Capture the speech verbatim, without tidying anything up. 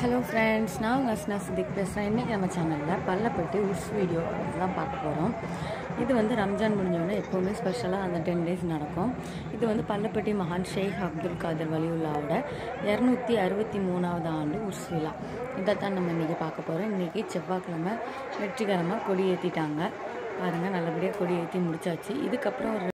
Hello friends, now HaseeN ArT இன்னைக்கு நம்ம சேனல்ல பல்லப்பட்டி உருஸ் வீடியோ தான் பார்க்க போறோம். இது வந்து ரம்ஜான் முடிஞ்சோனே எப்பவுமே ஸ்பெஷலா அந்த ten days நடக்கும். இது வந்து பல்லப்பட்டி மகான் ஷேக் அப்துல் காதர் வலியுல்லாவோட இருநூற்று அறுபத்தி மூன்றாவது ஆண்டு உருஸ் விழா. இத தான் நம்ம இன்னைக்கு பார்க்க போறோம். இன்னைக்கு செவ்வாய்க்கிழமை வெற்றிகரமா கொடி ஏத்திட்டாங்க. பாருங்க நல்லபடியா கொடி ஏத்தி முடிச்சாச்சு. இதுக்கு அப்புறம்